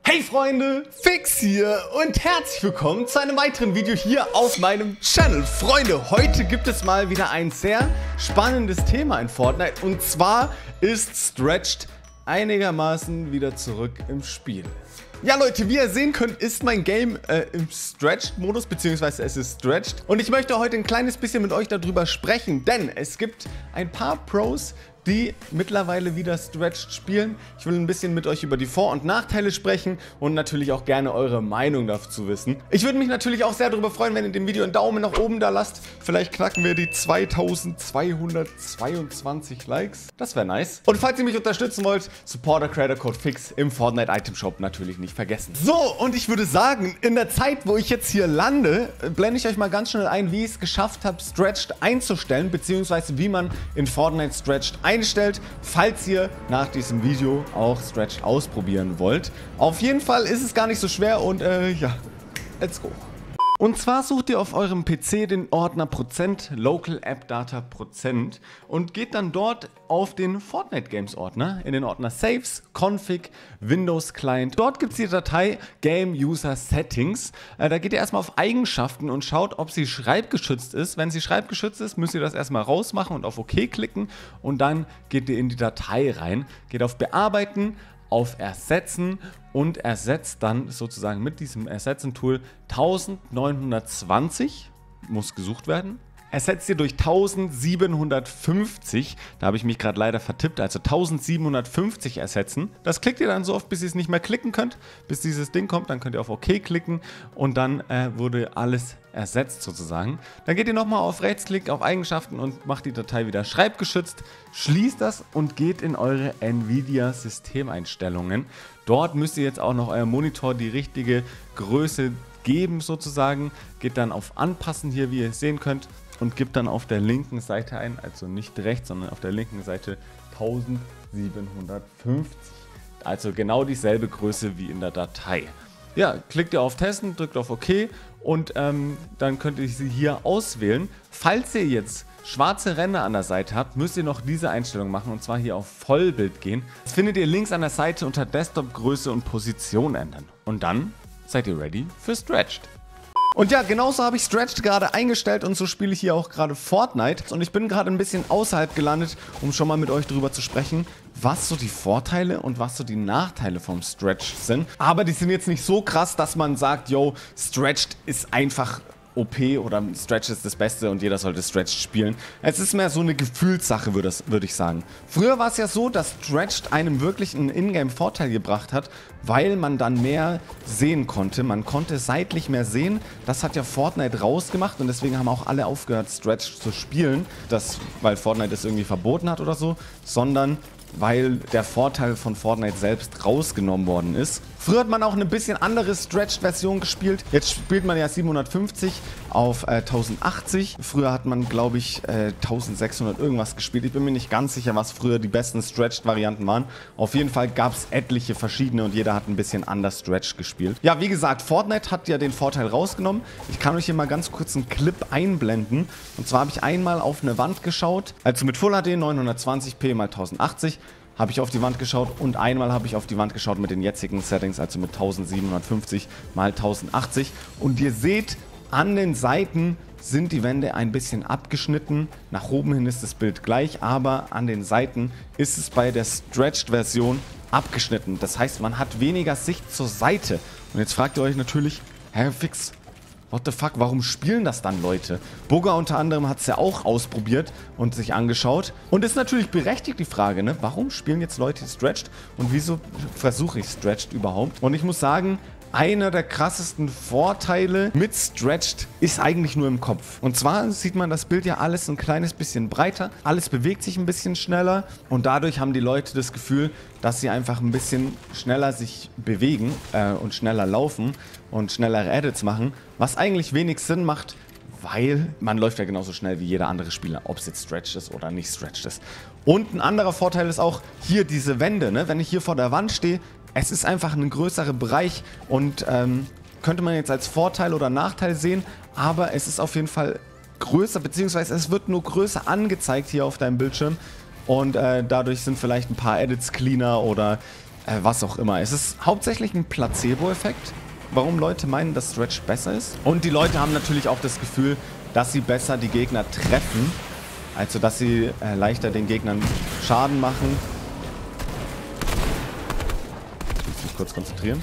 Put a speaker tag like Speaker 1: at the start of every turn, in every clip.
Speaker 1: Hey Freunde, Fix hier und herzlich willkommen zu einem weiteren Video hier auf meinem Channel. Freunde, heute gibt es mal wieder ein sehr spannendes Thema in Fortnite und zwar ist Stretched einigermaßen wieder zurück im Spiel. Ja Leute, wie ihr sehen könnt, ist mein Game im Stretched-Modus, beziehungsweise es ist Stretched. Und ich möchte heute ein kleines bisschen mit euch darüber sprechen, denn es gibt ein paar Pros, die mittlerweile wieder Stretched spielen. Ich will ein bisschen mit euch über die Vor- und Nachteile sprechen und natürlich auch gerne eure Meinung dazu wissen. Ich würde mich natürlich auch sehr darüber freuen, wenn ihr dem Video einen Daumen nach oben da lasst. Vielleicht knacken wir die 2222 Likes. Das wäre nice. Und falls ihr mich unterstützen wollt, Supporter Creator Code Fix im Fortnite Item Shop natürlich nicht vergessen. So, und ich würde sagen, in der Zeit, wo ich jetzt hier lande, blende ich euch mal ganz schnell ein, wie ich es geschafft habe, Stretched einzustellen, beziehungsweise wie man in Fortnite Stretched einstellt, falls ihr nach diesem Video auch Stretched ausprobieren wollt. Auf jeden Fall ist es gar nicht so schwer und ja, let's go. Und zwar sucht ihr auf eurem PC den Ordner Prozent, Local App Data Prozent und geht dann dort auf den Fortnite Games Ordner, in den Ordner Saves, Config, Windows Client. Dort gibt es die Datei Game User Settings. Da geht ihr erstmal auf Eigenschaften und schaut, ob sie schreibgeschützt ist. Wenn sie schreibgeschützt ist, müsst ihr das erstmal rausmachen und auf OK klicken und dann geht ihr in die Datei rein, geht auf Bearbeiten, auf Ersetzen und ersetzt dann sozusagen mit diesem Ersetzen-Tool 1920, muss gesucht werden. Ersetzt ihr durch 1750, da habe ich mich gerade leider vertippt, also 1750 ersetzen. Das klickt ihr dann so oft, bis ihr es nicht mehr klicken könnt, bis dieses Ding kommt, dann könnt ihr auf OK klicken und dann wurde alles ersetzt sozusagen. Dann geht ihr nochmal auf Rechtsklick, auf Eigenschaften und macht die Datei wieder schreibgeschützt, schließt das und geht in eure Nvidia Systemeinstellungen. Dort müsst ihr jetzt auch noch eurem Monitor die richtige Größe geben sozusagen, geht dann auf Anpassen hier, wie ihr sehen könnt, und gibt dann auf der linken Seite ein, also nicht rechts, sondern auf der linken Seite 1750. Also genau dieselbe Größe wie in der Datei. Ja, klickt ihr auf Testen, drückt auf OK und dann könnt ihr sie hier auswählen. Falls ihr jetzt schwarze Ränder an der Seite habt, müsst ihr noch diese Einstellung machen und zwar hier auf Vollbild gehen. Das findet ihr links an der Seite unter Desktop Größe und Position ändern. Und dann seid ihr ready für Stretched. Und ja, genauso habe ich Stretched gerade eingestellt und so spiele ich hier auch gerade Fortnite. Und ich bin gerade ein bisschen außerhalb gelandet, um schon mal mit euch darüber zu sprechen, was so die Vorteile und was so die Nachteile vom Stretched sind. Aber die sind jetzt nicht so krass, dass man sagt, yo, Stretched ist einfach OP oder Stretched ist das Beste und jeder sollte Stretched spielen. Es ist mehr so eine Gefühlssache, würde ich sagen. Früher war es ja so, dass Stretched einem wirklich einen Ingame-Vorteil gebracht hat, weil man dann mehr sehen konnte. Man konnte seitlich mehr sehen. Das hat ja Fortnite rausgemacht und deswegen haben auch alle aufgehört, Stretched zu spielen. Das, weil Fortnite es irgendwie verboten hat oder so, sondern weil der Vorteil von Fortnite selbst rausgenommen worden ist. Früher hat man auch eine bisschen andere Stretched-Version gespielt. Jetzt spielt man ja 750 auf 1080. Früher hat man, glaube ich, 1600 irgendwas gespielt. Ich bin mir nicht ganz sicher, was früher die besten Stretched-Varianten waren. Auf jeden Fall gab es etliche verschiedene und jeder hat ein bisschen anders Stretched gespielt. Ja, wie gesagt, Fortnite hat ja den Vorteil rausgenommen. Ich kann euch hier mal ganz kurz einen Clip einblenden. Und zwar habe ich einmal auf eine Wand geschaut, also mit Full HD 920p x 1080. Habe ich auf die Wand geschaut und einmal habe ich auf die Wand geschaut mit den jetzigen Settings, also mit 1750 x 1080. Und ihr seht, an den Seiten sind die Wände ein bisschen abgeschnitten. Nach oben hin ist das Bild gleich, aber an den Seiten ist es bei der Stretched-Version abgeschnitten. Das heißt, man hat weniger Sicht zur Seite. Und jetzt fragt ihr euch natürlich, Herr Fix, what the fuck, warum spielen das dann Leute? Bugger unter anderem hat es ja auch ausprobiert und sich angeschaut. Und ist natürlich berechtigt die Frage, ne? Warum spielen jetzt Leute Stretched und wieso versuche ich Stretched überhaupt? Und ich muss sagen, einer der krassesten Vorteile mit Stretched ist eigentlich nur im Kopf. Und zwar sieht man das Bild ja alles ein kleines bisschen breiter, alles bewegt sich ein bisschen schneller und dadurch haben die Leute das Gefühl, dass sie einfach ein bisschen schneller sich bewegen und schneller laufen und schnellere Edits machen, was eigentlich wenig Sinn macht, weil man läuft ja genauso schnell wie jeder andere Spieler, ob es jetzt Stretched ist oder nicht Stretched ist. Und ein anderer Vorteil ist auch hier diese Wände, ne? Wenn ich hier vor der Wand stehe, es ist einfach ein größerer Bereich und könnte man jetzt als Vorteil oder Nachteil sehen, aber es ist auf jeden Fall größer, beziehungsweise es wird nur größer angezeigt hier auf deinem Bildschirm und dadurch sind vielleicht ein paar Edits cleaner oder was auch immer. Es ist hauptsächlich ein Placebo-Effekt, warum Leute meinen, dass Stretch besser ist. Und die Leute haben natürlich auch das Gefühl, dass sie besser die Gegner treffen. Also, dass sie leichter den Gegnern Schaden machen. Ich muss mich kurz konzentrieren.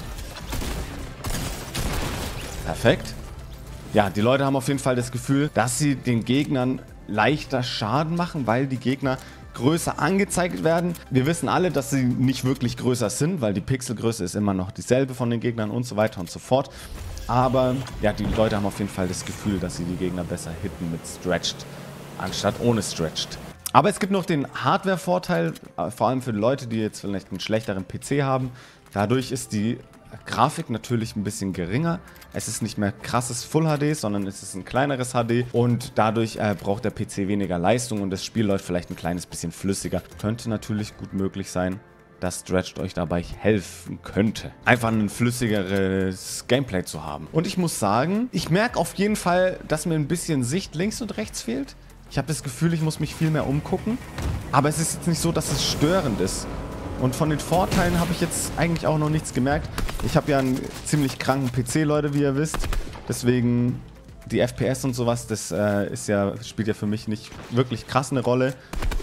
Speaker 1: Perfekt. Ja, die Leute haben auf jeden Fall das Gefühl, dass sie den Gegnern leichter Schaden machen, weil die Gegner größer angezeigt werden. Wir wissen alle, dass sie nicht wirklich größer sind, weil die Pixelgröße ist immer noch dieselbe von den Gegnern und so weiter und so fort. Aber ja, die Leute haben auf jeden Fall das Gefühl, dass sie die Gegner besser hitten mit Stretched, anstatt ohne Stretched. Aber es gibt noch den Hardware-Vorteil, vor allem für die Leute, die jetzt vielleicht einen schlechteren PC haben. Dadurch ist die Grafik natürlich ein bisschen geringer. Es ist nicht mehr krasses Full HD, sondern es ist ein kleineres HD und dadurch braucht der PC weniger Leistung und das Spiel läuft vielleicht ein kleines bisschen flüssiger. Könnte natürlich gut möglich sein, dass Stretched euch dabei helfen könnte, einfach ein flüssigeres Gameplay zu haben. Und ich muss sagen, ich merke auf jeden Fall, dass mir ein bisschen Sicht links und rechts fehlt. Ich habe das Gefühl, ich muss mich viel mehr umgucken, aber es ist jetzt nicht so, dass es störend ist. Und von den Vorteilen habe ich jetzt eigentlich auch noch nichts gemerkt. Ich habe ja einen ziemlich kranken PC, Leute, wie ihr wisst. Deswegen die FPS und sowas, das spielt ja für mich nicht wirklich krass eine Rolle.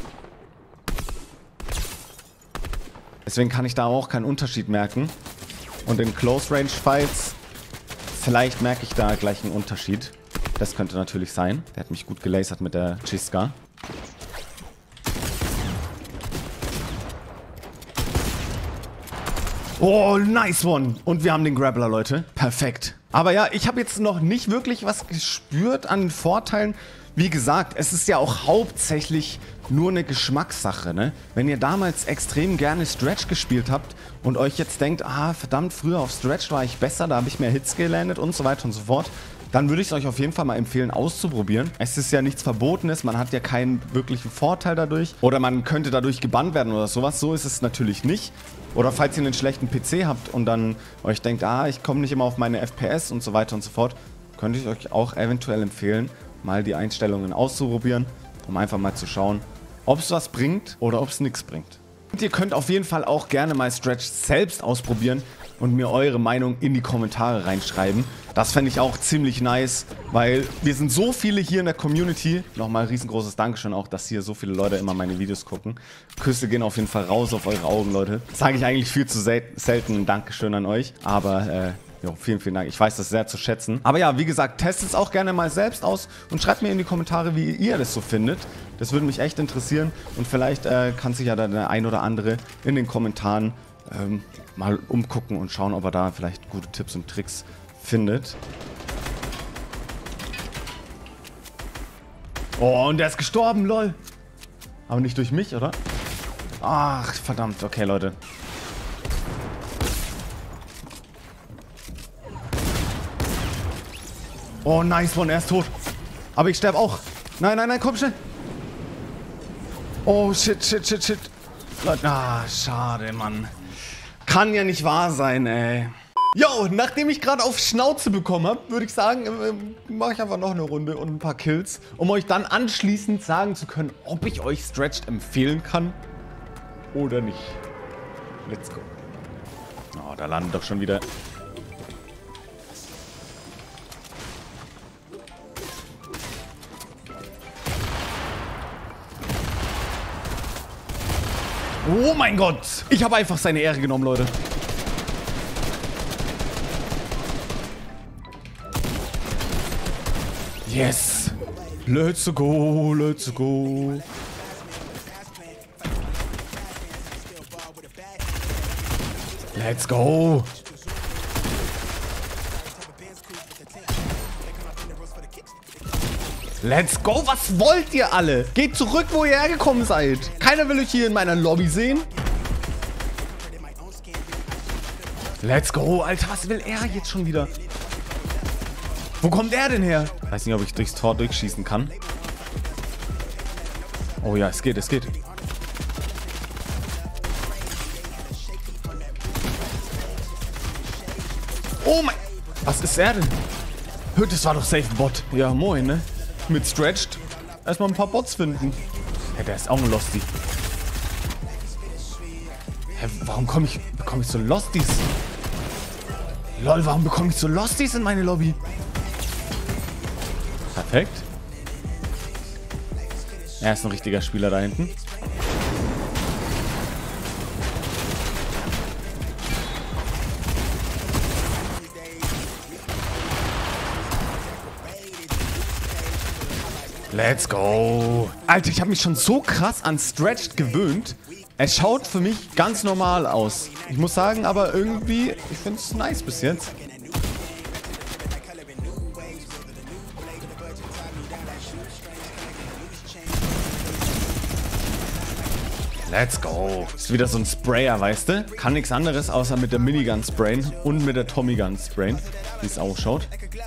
Speaker 1: Deswegen kann ich da auch keinen Unterschied merken. Und in Close-Range-Fights, vielleicht merke ich da gleich einen Unterschied. Das könnte natürlich sein. Der hat mich gut gelasert mit der Chiska. Oh, nice one. Und wir haben den Grappler, Leute. Perfekt. Aber ja, ich habe jetzt noch nicht wirklich was gespürt an Vorteilen. Wie gesagt, es ist ja auch hauptsächlich nur eine Geschmackssache, ne? Wenn ihr damals extrem gerne Stretch gespielt habt und euch jetzt denkt, ah, verdammt, früher auf Stretch war ich besser, da habe ich mehr Hits gelandet und so weiter und so fort, dann würde ich es euch auf jeden Fall mal empfehlen, auszuprobieren. Es ist ja nichts Verbotenes, man hat ja keinen wirklichen Vorteil dadurch. Oder man könnte dadurch gebannt werden oder sowas. So ist es natürlich nicht. Oder falls ihr einen schlechten PC habt und dann euch denkt, ah, ich komme nicht immer auf meine FPS und so weiter und so fort, könnte ich euch auch eventuell empfehlen, mal die Einstellungen auszuprobieren, um einfach mal zu schauen, ob es was bringt oder ob es nichts bringt. Und ihr könnt auf jeden Fall auch gerne mal Stretch selbst ausprobieren und mir eure Meinung in die Kommentare reinschreiben. Das fände ich auch ziemlich nice, weil wir sind so viele hier in der Community. Nochmal ein riesengroßes Dankeschön auch, dass hier so viele Leute immer meine Videos gucken. Küsse gehen auf jeden Fall raus auf eure Augen, Leute. Sage ich eigentlich viel zu selten ein Dankeschön an euch. Aber jo, vielen, vielen Dank. Ich weiß das sehr zu schätzen. Aber ja, wie gesagt, testet es auch gerne mal selbst aus und schreibt mir in die Kommentare, wie ihr das so findet. Das würde mich echt interessieren. Und vielleicht kann sich ja dann der ein oder andere in den Kommentaren mal umgucken und schauen, ob er da vielleicht gute Tipps und Tricks findet. Oh, und der ist gestorben, lol. Aber nicht durch mich, oder? Ach, verdammt. Okay, Leute. Oh, nice one, er ist tot. Aber ich sterbe auch. Nein, nein, nein, komm schnell. Oh, shit, shit, shit, shit. Leute, ah, schade, Mann. Kann ja nicht wahr sein, ey. Jo, nachdem ich gerade auf Schnauze bekommen habe, würde ich sagen, mache ich einfach noch eine Runde und ein paar Kills, um euch dann anschließend sagen zu können, ob ich euch Stretched empfehlen kann oder nicht. Let's go. Oh, da landet doch schon wieder... Oh mein Gott! Ich habe einfach seine Ehre genommen, Leute. Yes! Let's go, let's go. Let's go. Let's go, was wollt ihr alle? Geht zurück, wo ihr hergekommen seid. Keiner will euch hier in meiner Lobby sehen. Let's go, Alter, was will er jetzt schon wieder? Wo kommt er denn her? Ich weiß nicht, ob ich durchs Tor durchschießen kann. Oh ja, es geht, es geht. Oh mein... Was ist er denn? Das war doch safe ein Bot. Ja, moin, ne? Mit Stretched. Erstmal ein paar Bots finden. Ja, der ist auch ein Losty. Hä, warum bekomme bekomme ich so Losties? Lol, warum bekomme ich so Losties in meine Lobby? Perfekt. Er ist ein richtiger Spieler da hinten. Let's go. Alter, ich habe mich schon so krass an Stretched gewöhnt. Es schaut für mich ganz normal aus. Ich muss sagen, aber irgendwie, ich finde es nice bis jetzt. Let's go. Ist wieder so ein Sprayer, weißt du? Kann nichts anderes, außer mit der Minigun sprayen und mit der Tommy Gun sprayen, wie es ausschaut.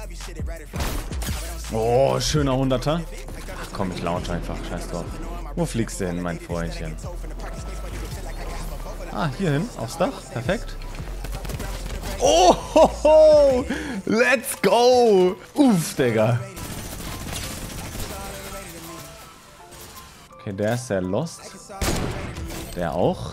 Speaker 1: Oh, schöner 100er. Ach komm, ich launch einfach. Scheiß drauf. Wo fliegst du hin, mein Freundchen? Ah, hier hin, aufs Dach. Perfekt. Oh, ho, ho. Let's go. Uff, Digga. Okay, der ist sehr lost. Der auch.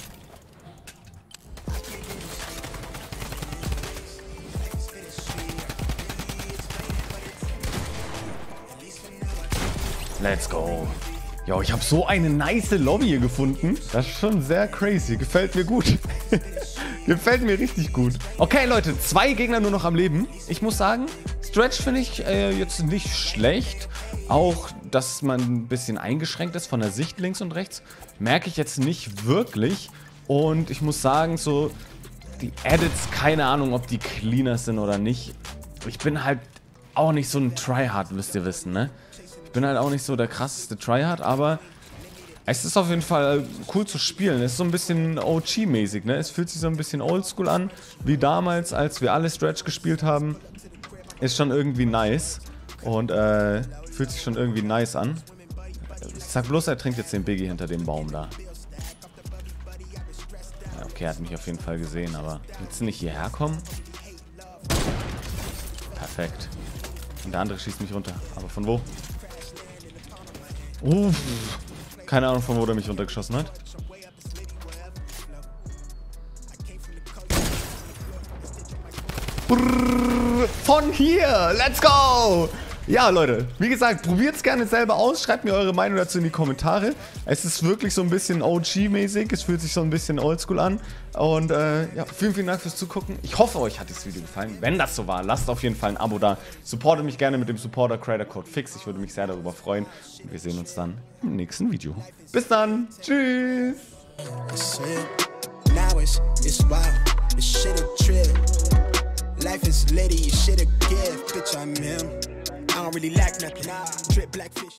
Speaker 1: Let's go. Jo, ich habe so eine nice Lobby hier gefunden. Das ist schon sehr crazy. Gefällt mir gut. Gefällt mir richtig gut. Okay, Leute, 2 Gegner nur noch am Leben. Ich muss sagen, Stretch finde ich jetzt nicht schlecht. Auch, dass man ein bisschen eingeschränkt ist von der Sicht links und rechts, merke ich jetzt nicht wirklich. Und ich muss sagen, so die Edits, keine Ahnung, ob die cleaner sind oder nicht. Ich bin halt auch nicht so ein Tryhard, müsst ihr wissen, ne? Ich bin halt auch nicht so der krasseste Tryhard, aber es ist auf jeden Fall cool zu spielen. Es ist so ein bisschen OG-mäßig, ne? Es fühlt sich so ein bisschen oldschool an, wie damals, als wir alle Stretch gespielt haben. Ist schon irgendwie nice und fühlt sich schon irgendwie nice an. Ich sag bloß, er trinkt jetzt den Biggie hinter dem Baum da. Ja, okay, er hat mich auf jeden Fall gesehen, aber willst du nicht hierher kommen? Perfekt. Und der andere schießt mich runter. Aber von wo? Uff. Keine Ahnung, von wo der mich runtergeschossen hat. Brrr, von hier! Let's go! Ja, Leute, wie gesagt, probiert es gerne selber aus. Schreibt mir eure Meinung dazu in die Kommentare. Es ist wirklich so ein bisschen OG-mäßig. Es fühlt sich so ein bisschen oldschool an. Und ja, vielen Dank fürs Zugucken. Ich hoffe, euch hat das Video gefallen. Wenn das so war, lasst auf jeden Fall ein Abo da. Supportet mich gerne mit dem Supporter-Creator-Code FIX. Ich würde mich sehr darüber freuen. Und wir sehen uns dann im nächsten Video. Bis dann. Tschüss. Life is litty, you shoulda give, bitch, I'm him. I don't really lack nothing. Drip black fish.